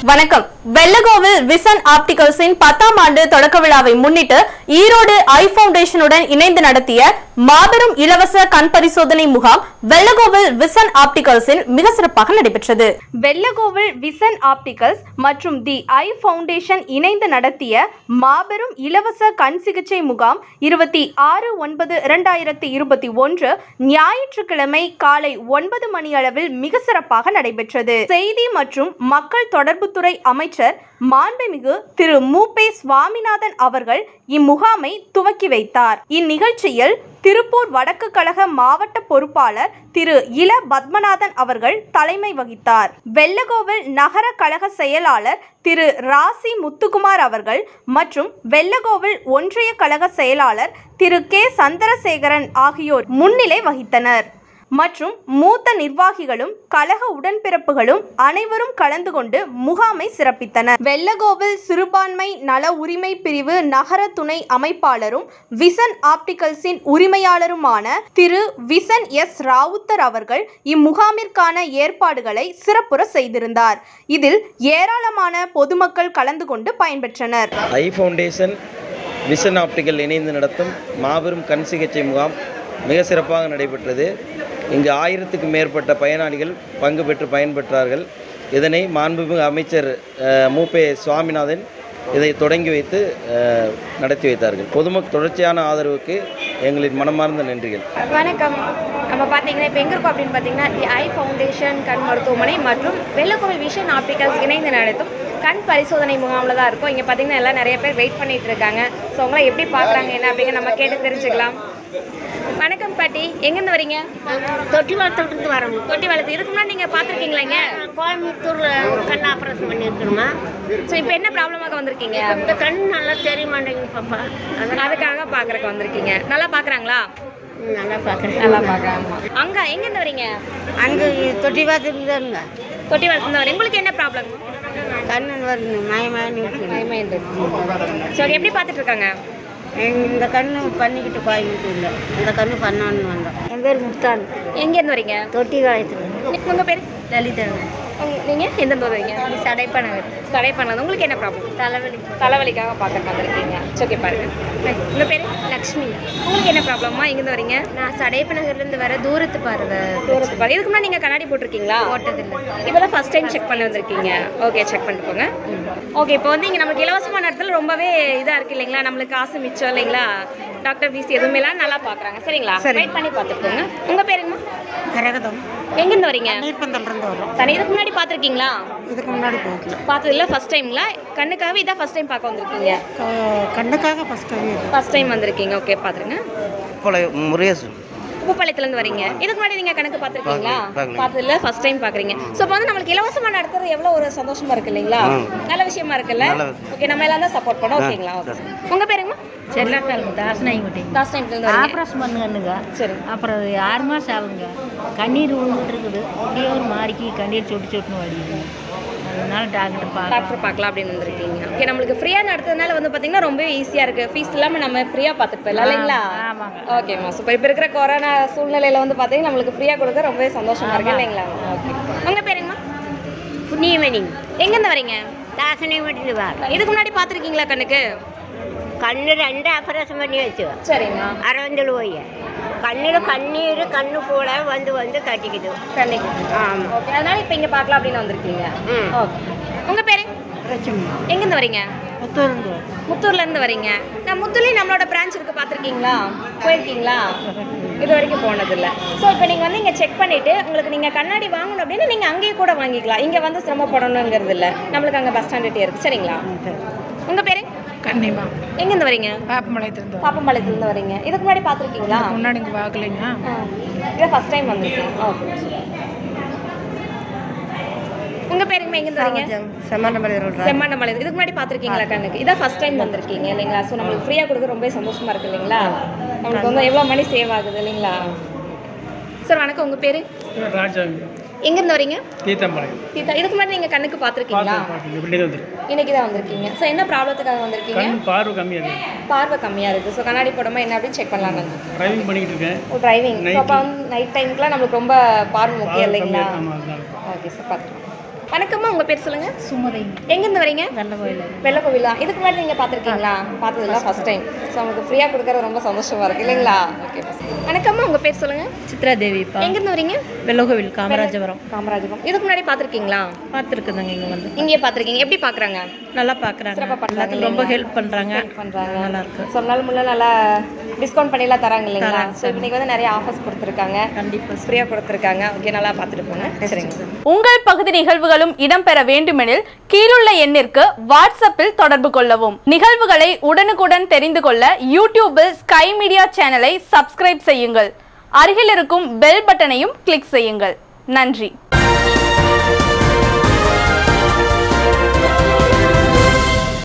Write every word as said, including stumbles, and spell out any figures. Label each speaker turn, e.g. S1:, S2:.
S1: வணக்கம். வெள்ளகோவில் விசன் ஆப்டிகல்ஸின் பத்தாம் ஆண்டு தொடக்க விழாவை முன்னிட்டு ஈரோடு ஐ ஃபவுண்டேஷனுடன் இணைந்து நடத்திய மாபெரும் இலவச கண் பரிசோதனை முகாம் வெள்ளகோவில் விசன் ஆப்டிகல்ஸில் மிக சிறப்பாக நடைபெற்றது. வெள்ளகோவில் விசன் ஆப்டிகல்ஸ் மற்றும் தி ஐ ஃபவுண்டேஷன் இணைந்து நடத்திய மாபெரும் இலவச கண் சிகிச்சை முகாம் இருபத்தி ஆறு ஒன்பது இரண்டாயிரத்தி இருபத்தி ஒன்று ஞாயிற்றுக்கிழமை காலை ஒன்பது மணி அளவில் மிக சிறப்பாக நடைபெற்றது. செய்தி மற்றும் மக்கள் தொடர்புத்துறை அமைச்சர் மாண்புமிகு திரு மு பே சுவாமிநாதன் அவர்கள் இம்முகாமை துவக்கி வைத்தார். இந்நிகழ்ச்சியில் திருப்பூர் வடக்கு கழக மாவட்ட பொறுப்பாளர் திரு இல பத்மநாதன் அவர்கள் தலைமை வகித்தார். வெள்ளகோவில் நகர கழக செயலாளர் திரு ராசி முத்துக்குமார் அவர்கள் மற்றும் வெள்ளகோவில் ஒன்றிய கழக செயலாளர் திரு கே சந்திரசேகரன் ஆகியோர் முன்னிலை வகித்தனர். மற்றும் மூத்த நிர்வாகிகளும் கழக உடன்பிறப்புகளும் அனைவரும் கலந்து கொண்டு முகாமை சிறப்பித்தனர். வெள்ளகோவில் சிறுபான்மை நல உரிமை பிரிவு நகர துணை அமைப்பாளரும் விசன் ஆப்டிகல்ஸின் உரிமையாளருமான திரு விசன் எஸ் ராவுத்தர் அவர்கள் இம்முகாமிற்கான ஏற்பாடுகளை சிறப்புற செய்திருந்தார். இதில் ஏராளமான பொதுமக்கள் கலந்து கொண்டு பயன்பெற்றனர்.
S2: ஐ ஃபவுண்டேஷன் விசன் ஆப்டிகல் இணைந்து நடத்தும் மாபெரும் கண் சிகிச்சை முகாம் மிக சிறப்பாக நடைபெற்றது. இங்கு ஆயிரத்துக்கும் மேற்பட்ட பயனாளிகள் பங்கு பெற்று பயன்பெற்றார்கள். இதனை மாண்புமிகு அமைச்சர் மு பே சுவாமிநாதன் இதை தொடங்கி வைத்து நடத்தி வைத்தார்கள். பொதுமக்கள் தொடர்ச்சியான ஆதரவுக்கு எங்களின் மனமார்ந்த நன்றிகள்.
S3: வணக்கம். நம்ம பார்த்தீங்கன்னா இப்போ எங்கே இருக்கோம் அப்படின்னு பார்த்தீங்கன்னா தி ஐ ஃபவுண்டேஷன் கண் மருத்துவமனை மற்றும் வெள்ளகோவில் விஷன் ஆப்டிகல்ஸ் இணைந்து நடத்தும் கண் பரிசோதனை முகாமில் தான் இருக்கும். இங்கே பார்த்தீங்கன்னா எல்லாம் நிறைய பேர் வெயிட் பண்ணிட்டு இருக்காங்க. ஸோ அவங்களாம் எப்படி பார்க்குறாங்க என்ன அப்படிங்க நம்ம கேட்டு தெரிஞ்சுக்கலாம். வணக்கம் பாட்டி, எங்கேருந்து வரீங்க?
S4: தொட்டி வளர்த்துட்டு வரோம்.
S3: தொட்டி வளர்த்து இதுக்கு முன்னாடி நீங்கள் பார்த்துருக்கீங்களாங்க?
S4: கோயம்புத்தூரில் கண் ஆப்ரேஷன் பண்ணியிருக்கணுமா?
S3: ஸோ இப்போ என்ன ப்ராப்ளமாக வந்திருக்கீங்க?
S4: இந்த கண் நல்லா தெரிய மாட்டேங்குது பாப்பா.
S3: அதுக்காக பார்க்குறக்கு வந்திருக்கீங்க. நல்லா பார்க்குறாங்களா?
S4: நல்லா பார்க்குறேன்.
S3: நல்லா பார்க்குறாங்க. அங்கே எங்கேருந்து வரீங்க?
S4: அங்கே தொட்டி பார்த்துட்டு தானுங்க.
S3: தொட்டி வளர்த்து வரீங்க. உங்களுக்கு என்ன ப்ராப்ளம்?
S4: கண்ணு வருது மயமாயின்னு
S3: மயமாயின்னு. சரி, எப்படி பார்த்துட்டு இருக்காங்க?
S4: இந்த கண்ணு பண்ணிக்கிட்டு கோயம்புத்தூரில் இந்த கண்ணு பண்ணான்னு வந்தோம். என் பேர் முத்தான்.
S3: எங்கேருந்து வரீங்க?
S4: தொட்டி காலத்தில்.
S3: உங்கள் பேர்?
S4: லலிதாங்க.
S3: நீங்கள் எந்தெந்த வரீங்க?
S4: சடைப்பனவர்.
S3: சடைப்பனது. உங்களுக்கு என்ன ப்ராப்ளம்?
S4: தலைவலி.
S3: தலைவலிக்காக பார்க்க வந்துருக்கீங்க. ஓகே, பாருங்க. உங்கள் பேர்?
S4: லக்ஷ்மி.
S3: உங்களுக்கு என்ன ப்ராப்ளம்மா? எங்கேருந்து வரீங்க?
S4: நான் சடைப்பனகர்லேருந்து வர தூரத்து பார்வை.
S3: தூரத்து பார்வை. இதுக்கு முன்னாடி நீங்கள் கண்ணாடி போட்டிருக்கீங்களா?
S4: போட்டதில்லை.
S3: இப்போ தான் ஃபஸ்ட் டைம் செக் பண்ணி வந்திருக்கீங்க. ஓகே, செக் பண்ணிட்டு போங்க. ஓகே, இப்போ வந்து இங்கே நம்மளுக்கு இலவசமான இடத்துல ரொம்பவே இதாக இருக்குது இல்லைங்களா? நம்மளுக்கு காசு மிச்சம் இல்லைங்களா? டாக்டர் ஃபீஸ் எதுவுமேலாம் நல்லா பார்க்குறாங்க. சரிங்களா? வெயிட் பண்ணி பார்த்துக்கோங்க. உங்கள் பேருங்கம்மா?
S4: கரகதம்.
S3: எங்கேருந்து வரீங்க?
S4: நீர்பந்தல்லேருந்து வரோம்.
S3: தனி இதுக்கு முன்னாடி பார்த்துருக்கீங்களா?
S4: இதுக்கு முன்னாடி போகல.
S3: பார்த்ததில்ல, ஃபஸ்ட் டைம்ங்களா? கண்ணுக்காகவே இதான் ஃபஸ்ட் டைம் பார்க்க வந்திருக்கீங்க?
S4: கண்ணுக்காக ஃபஸ்ட் டைம்.
S3: ஃபஸ்ட் டைம் வந்திருக்கீங்க. ஓகே, பார்த்துருங்க.
S2: முருகேசன்
S3: உப்புப்பாளையத்துலேருந்து வரீங்க. இதுக்கு முன்னாடி நீங்கள் கணக்கு பார்த்துருக்கீங்களா? பார்த்ததில்ல, ஃபஸ்ட் டைம் பார்க்குறீங்க. ஸோ இப்போ வந்து நம்மளுக்கு இலவசமாக நடத்துறது எவ்வளோ ஒரு சந்தோஷமாக இருக்குது இல்லைங்களா? நல்ல விஷயமா இருக்குல்ல? ஓகே, நம்ம எல்லாம் தான் சப்போர்ட் பண்ணோம். ஓகேங்களா? ஓகே. உங்கள் பேருங்கம்மா?
S4: செல்லாட்டாளுங்க. தாசனாயிங்குட்டி.
S3: தாஸ்டைம்லேருந்து வரீங்க.
S4: ஆப்ரேஷன் பண்ணுங்கன்னுங்க.
S3: சரி.
S4: அப்புறம் ஆறு மாதம் ஆகுங்க. கண்ணீர் விழுந்துட்டு இருக்குது. அப்படியே ஒரு மாறிக்கு கண்ணீர் சொட்டு சொட்டுன்னு வடியுது. அதனால டாக்டர் பார்க்க
S3: டாக்டர் பார்க்கலாம் அப்படின்னு வந்திருக்கீங்க. ஓகே, நம்மளுக்கு ஃப்ரீயாக நடத்துறதுனால வந்து பார்த்தீங்கன்னா ரொம்ப ஈஸியாக இருக்குது. ஃபீஸ் இல்லாமல் நம்ம ஃப்ரீயாக பார்த்துட்டு போயிடலாம் இல்லைங்களா?
S4: ஆமாங்க.
S3: ஓகேம்மா. சூப்பர். இப்போ இருக்கிற கொரோனா சூழ்நிலையில் வந்து பார்த்தீங்கன்னா நம்மளுக்கு ஃப்ரீயாக கொடுக்க ரொம்பவே சந்தோஷமாக இருக்குது இல்லைங்களா? ஓகே. உங்கள் பேருங்கம்மா?
S4: புண்ணியமணி.
S3: எங்கேருந்து வரீங்க?
S4: தாசனாயிங்குட்டியில் வா.
S3: இதுக்கு முன்னாடி பார்த்துருக்கீங்களா கண்ணுக்கு?
S4: கண்ணு ரெண்டு ஆப்ரேஷன் பண்ணி வச்சு
S3: சரிங்க.
S4: அரவந்தல் போய் கண்ணில் கண்ணீர் கண்ணு போல வந்து வந்து கட்டிக்குது.
S3: கண்ணுக்கு.
S4: ஆமாம்.
S3: ஓகே, அதனால இப்போ இங்கே பார்க்கலாம் அப்படின்னு வந்திருக்கீங்க.
S4: ம்.
S3: ஓகே. உங்கள் பேர்?
S4: பிரச்சனை.
S3: எங்கேருந்து வரீங்க?
S4: முத்தூர்ந்து.
S3: முத்தூர்லேருந்து வரீங்க. நான் முத்தூர்லேயும் நம்மளோட பிரான்ச் இருக்குது, பார்த்துருக்கீங்களா? போயிருக்கீங்களா? இது வரைக்கும் போனதில்லை. ஸோ இப்போ நீங்கள் வந்து இங்கே செக் பண்ணிவிட்டு உங்களுக்கு நீங்கள் கண்ணாடி வாங்கணும் அப்படின்னு நீங்கள் அங்கேயே கூட வாங்கிக்கலாம். இங்கே வந்து சிரமப்படணுங்கிறது இல்லை. நம்மளுக்கு அங்கே பஸ் ஸ்டாண்டுகிட்டே இருக்குது. சரிங்களா? உங்கள் பேர்?
S4: கண்ணிமா.
S3: எங்கேருந்து வரீங்க?
S4: பாப்பமலையத்துலேருந்து.
S3: பாப்பம்பாளையத்துலேருந்து வரீங்க. இதுக்கு முன்னாடி பார்த்துருக்கீங்களா?
S4: முன்னாடி இங்கே பார்க்கலைங்க.
S3: இதை ஃபஸ்ட் டைம் வந்திருக்கீங்க. ஓகே. உங்கள் பேருங்க எங்கேருந்து வரீங்க?
S4: செம்மாண்டமலை ரோடு.
S3: செம்மாண்டமலை. இதுக்கு முன்னாடி பார்த்துருக்கீங்களா கண்ணுக்கு? இதான் ஃபஸ்ட் டைம் வந்திருக்கீங்க இல்லைங்களா? ஸோ நம்மளுக்கு ஃப்ரீயாக கொடுக்க ரொம்ப சந்தோஷமாக இருக்குது இல்லைங்களா? நம்மளுக்கு வந்து எவ்வளோ மணி சேவ் ஆகுது இல்லைங்களா? சார் வணக்கம். உங்கள் பேர்?
S5: ராஜா.
S3: எங்கேருந்து வரீங்க?
S5: தீத்தாம்பாளையம்.
S3: தீத்தா. இதுக்கு முன்னாடி நீங்கள் கண்ணுக்கு பார்த்துருக்கீங்களா? இன்னைக்கு தான் வந்திருக்கீங்க. ஸோ என்ன ப்ராப்ளத்துக்காக வந்திருக்கீங்க?
S5: பார்வை கம்மியாக இருக்குது.
S3: பார்வை கம்மியாக இருக்குது. ஸோ கண்ணாடி போடாமல் என்ன அப்படின்னு செக் பண்ணலாம்.
S5: டிரைவிங் பண்ணிக்கிட்டு இருக்கேன்.
S3: ஓ, டிரைவிங். ஸோ அப்போ வந்து நைட் டைமுக்குலாம் நம்மளுக்கு ரொம்ப பார்வை முக்கியம் இல்லைங்களா? ஓகே சார், பார்த்துக்கலாம். வணக்கம்மா, உங்க பேர் சொல்லுங்க.
S4: சுமதி.
S3: எங்கேருந்து வரீங்க?
S4: வெள்ள கோயில்.
S3: வெள்ள கோவிலா? இதுக்கு முன்னாடி நீங்கள் பார்த்துருக்கீங்களா? பார்த்ததில்ல, ஃபர்ஸ்ட் டைம். ஸோ உங்களுக்கு ஃப்ரீயாக கொடுக்கறது ரொம்ப சந்தோஷமா இருக்கு இல்லைங்களா? ஓகே. வணக்கம்மா, உங்க பேர் சொல்லுங்க.
S4: சித்ரா தேவிப்பா.
S3: எங்கேருந்து வரீங்க?
S4: வெள்ள கோவில், காமராஜபுரம்.
S3: காமராஜபுரம். இதுக்கு முன்னாடி பார்த்துருக்கீங்களா?
S4: பார்த்துருக்குதுங்க. இங்கே வந்து
S3: இங்கேயே பார்த்துருக்கீங்க. எப்படி பார்க்குறாங்க?
S4: நல்லா பார்க்குறாங்க.
S3: சிறப்பாக பண்ணுறாங்க.
S4: ரொம்ப ஹெல்ப் பண்ணுறாங்க.
S3: பண்ணுறாங்க.
S4: நல்லா இருக்கு.
S3: ஸோ நாள் முன்னே நல்லா டிஸ்கவுண்ட் பண்ணிலாம் தராங்க இல்லைங்களா? ஸோ இப்போ நீங்கள் வந்து நிறைய ஆஃபர்ஸ் கொடுத்துருக்காங்க.
S4: கண்டிப்பாக
S3: ஃப்ரீயாக கொடுத்துருக்காங்க. ஓகே, நல்லா பார்த்துட்டு போங்க. சரிங்க.
S1: உங்கள் பகுதி நிகழ்வுகளும் இடம்பெற வேண்டுமெனில் கீழுள்ள எண்ணிற்கு வாட்ஸ்அப்பில் தொடர்பு கொள்ளவும். நிகழ்வுகளை உடனுக்குடன் தெரிந்து கொள்ள யூடியூபில் ஸ்கை மீடியா சேனலை சப்ஸ்கிரைப் செய்யுங்கள். அருகில் இருக்கும் பெல் பட்டனையும் கிளிக் செய்யுங்கள். நன்றி.